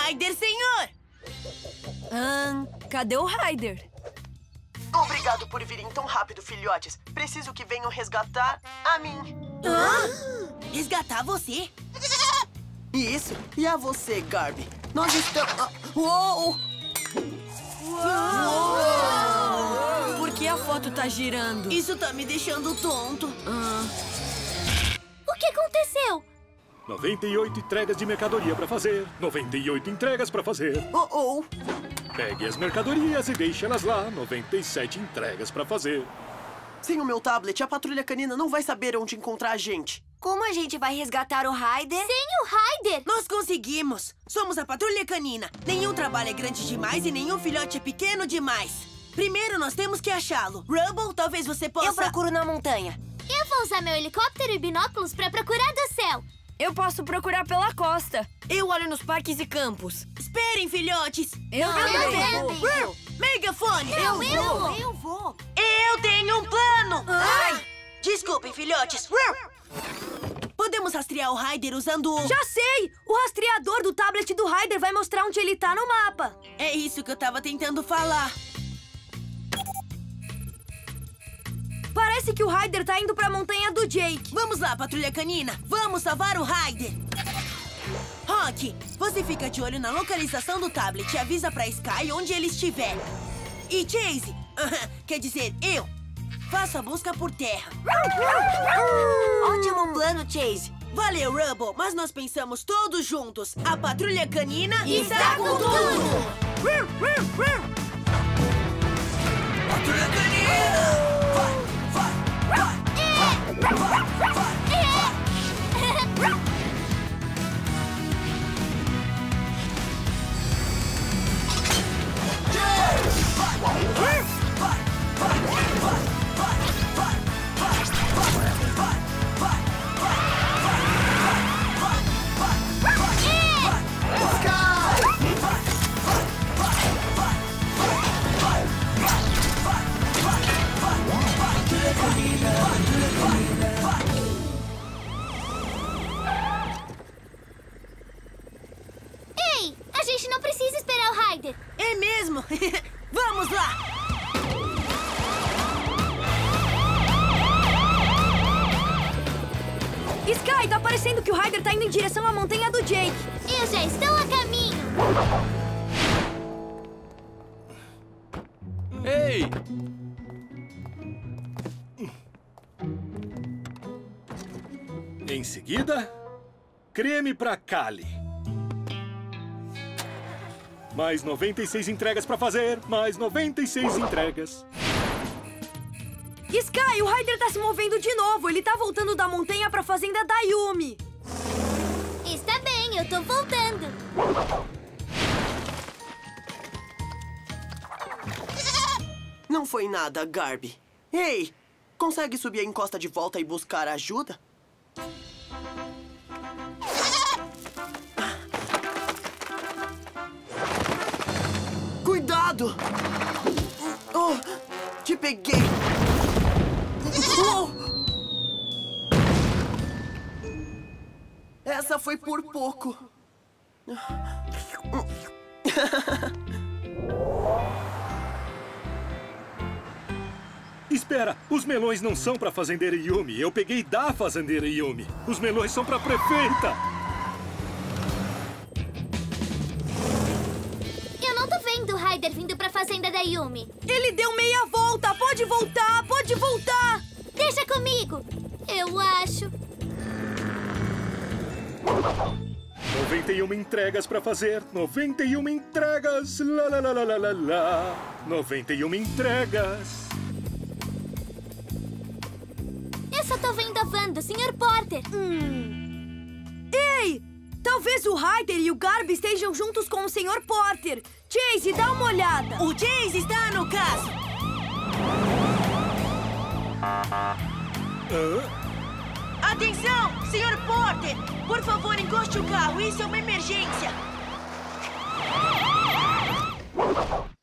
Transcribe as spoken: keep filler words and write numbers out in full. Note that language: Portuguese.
Ryder, senhor! Ahn, cadê o Ryder? Obrigado por virem tão rápido, filhotes. Preciso que venham resgatar a mim. Hã? Resgatar você? Isso. E a você, Garby? Nós estamos... Ah, uou! Uou! Por que a foto tá girando? Isso tá me deixando tonto. Ah. O que aconteceu? noventa e oito entregas de mercadoria pra fazer. noventa e oito entregas pra fazer. Oh, oh. Pegue as mercadorias e deixe elas lá. noventa e sete entregas pra fazer. Sem o meu tablet, a patrulha canina não vai saber onde encontrar a gente. Como a gente vai resgatar o Ryder? Sem o Ryder! Nós conseguimos! Somos a patrulha canina. Nenhum trabalho é grande demais e nenhum filhote é pequeno demais. Primeiro, nós temos que achá-lo. Rubble, talvez você possa... Eu procuro na montanha. Eu vou usar meu helicóptero e binóculos pra procurar do céu. Eu posso procurar pela costa. Eu olho nos parques e campos. Esperem, filhotes! Eu eu também. Rubble, megafone! Não, eu vou. Eu vou. Eu tenho um plano! Ai! Desculpem, filhotes. Podemos rastrear o Ryder usando o... Já sei! O rastreador do tablet do Ryder vai mostrar onde ele tá no mapa. É isso que eu tava tentando falar. Parece que o Ryder tá indo pra montanha do Jake. Vamos lá, patrulha canina. Vamos salvar o Ryder. Rock, você fica de olho na localização do tablet e avisa pra Sky onde ele estiver. E Chase, quer dizer, eu, faço a busca por terra. Ótimo plano, Chase. Valeu, Rubble, mas nós pensamos todos juntos. A patrulha canina Está com tudo! Patrulha canina! Ei, a gente não precisa esperar o Ryder. É mesmo? Vamos lá! Sky, tá parecendo que o Ryder tá indo em direção à montanha do Jake. Eu já estou a caminho. Ei! Em seguida, creme pra Kali. Mais noventa e seis entregas pra fazer. Mais noventa e seis entregas. Sky, o Ryder tá se movendo de novo. Ele tá voltando da montanha pra fazenda da Yumi. Está bem, eu tô voltando. Não foi nada, Garby. Ei, consegue subir a encosta de volta e buscar ajuda? Cuidado! Oh, te peguei! Oh! Essa foi por pouco. Espera, os melões não são pra fazendeira Yumi. Eu peguei da fazendeira Yumi. Os melões são pra prefeita. Eu não tô vendo o Ryder vindo pra fazenda da Yumi. Ele deu meia volta. Pode voltar, pode voltar. Deixa comigo. Eu acho. noventa e uma entregas pra fazer. noventa e uma entregas. Lá, lá, lá, lá, lá, lá, lá. noventa e uma entregas. Eu só tô vendo a van do senhor Porter. Hum. Ei! Talvez o Ryder e o Garby estejam juntos com o senhor Porter. Chase, dá uma olhada. O Chase está no caso. Hã? Atenção, senhor Porter! Por favor, encoste o carro. Isso é uma emergência.